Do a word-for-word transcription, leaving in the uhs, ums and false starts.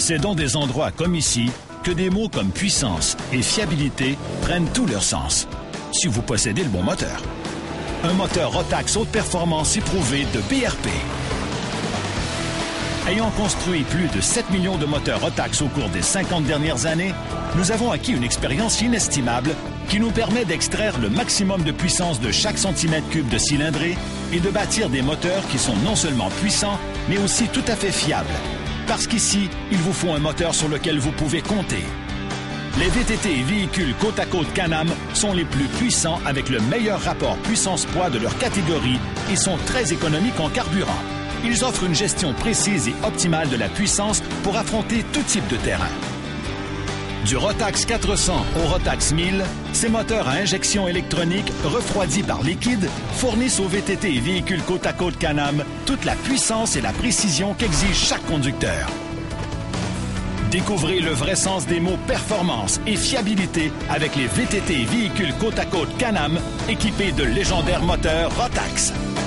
C'est dans des endroits comme ici que des mots comme puissance et fiabilité prennent tout leur sens, si vous possédez le bon moteur. Un moteur Rotax haute performance éprouvé de B R P. Ayant construit plus de sept millions de moteurs Rotax au cours des cinquante dernières années, nous avons acquis une expérience inestimable qui nous permet d'extraire le maximum de puissance de chaque centimètre cube de cylindrée et de bâtir des moteurs qui sont non seulement puissants, mais aussi tout à fait fiables. Parce qu'ici, il vous faut un moteur sur lequel vous pouvez compter. Les V T T et véhicules côte à côte Can-Am sont les plus puissants avec le meilleur rapport puissance-poids de leur catégorie et sont très économiques en carburant. Ils offrent une gestion précise et optimale de la puissance pour affronter tout type de terrain. Du Rotax quatre cents au Rotax mille, ces moteurs à injection électronique refroidis par liquide fournissent aux V T T et véhicules côte à côte Can-Am toute la puissance et la précision qu'exige chaque conducteur. Découvrez le vrai sens des mots performance et fiabilité avec les V T T et véhicules côte à côte Can-Am équipés de légendaires moteurs Rotax.